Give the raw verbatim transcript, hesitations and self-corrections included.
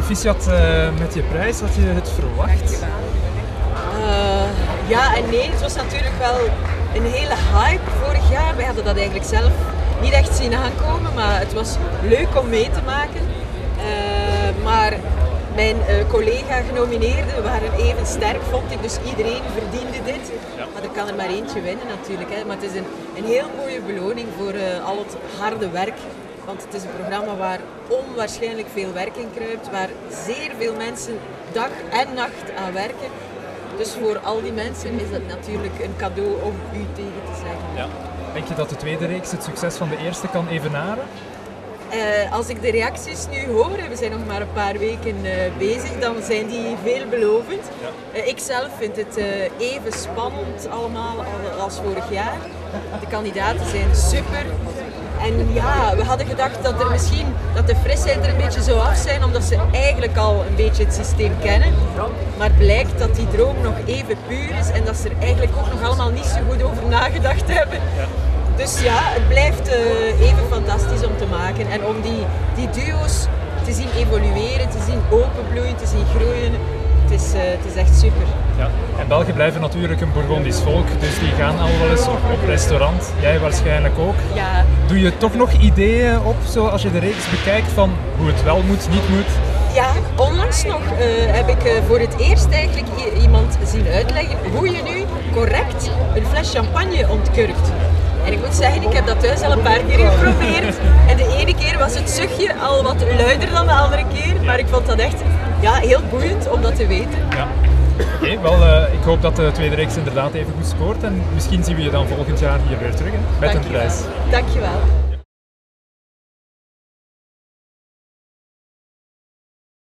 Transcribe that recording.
proficiat uh, met je prijs, had je het verwacht? Uh, ja en nee, het was natuurlijk wel een hele hype vorig jaar. Wij hadden dat eigenlijk zelf niet echt zien aankomen, maar het was leuk om mee te maken. Uh, maar mijn uh, collega-genomineerden waren even sterk, vond ik, dus iedereen verdiende dit. Ja. Maar er kan er maar eentje winnen natuurlijk, hè. Maar het is een, een heel mooie beloning voor uh, al het harde werk. Want het is een programma waar onwaarschijnlijk veel werk in kruipt, waar zeer veel mensen dag en nacht aan werken. Dus voor al die mensen is dat natuurlijk een cadeau om u tegen te zeggen. Ja. Denk je dat de tweede reeks het succes van de eerste kan evenaren? Uh, als ik de reacties nu hoor, we zijn nog maar een paar weken uh, bezig, dan zijn die veelbelovend. Ja. Uh, ik zelf vind het uh, even spannend allemaal als vorig jaar. De kandidaten zijn super. En ja, we hadden gedacht dat er misschien dat de frisheid er een beetje zou af zijn, omdat ze eigenlijk al een beetje het systeem kennen. Maar blijkt dat die droom nog even puur is en dat ze er eigenlijk ook nog allemaal niet zo goed over nagedacht hebben. Ja. Dus ja, het blijft uh, even fantastisch om te maken en om die, die duo's te zien evolueren, te zien openbloeien, te zien groeien. Het is, uh, het is echt super. Ja. En Belgen blijven natuurlijk een Bourgondisch volk, dus die gaan al wel eens op, op restaurant. Jij waarschijnlijk ook. Ja. Doe je toch nog ideeën op, zo als je de reeks bekijkt, van hoe het wel moet, niet moet? Ja, onlangs nog uh, heb ik uh, voor het eerst eigenlijk iemand zien uitleggen hoe je nu correct een fles champagne ontkurkt. En ik moet zeggen, ik heb dat thuis al een paar keer geprobeerd. En de ene keer was het zuchtje al wat luider dan de andere keer. Maar ik vond dat echt ja, heel boeiend om dat te weten. Ja. Oké, okay, wel uh, ik hoop dat de tweede reeks inderdaad even goed scoort. En misschien zien we je dan volgend jaar hier weer terug, hè, met Dank een prijs. Dankjewel.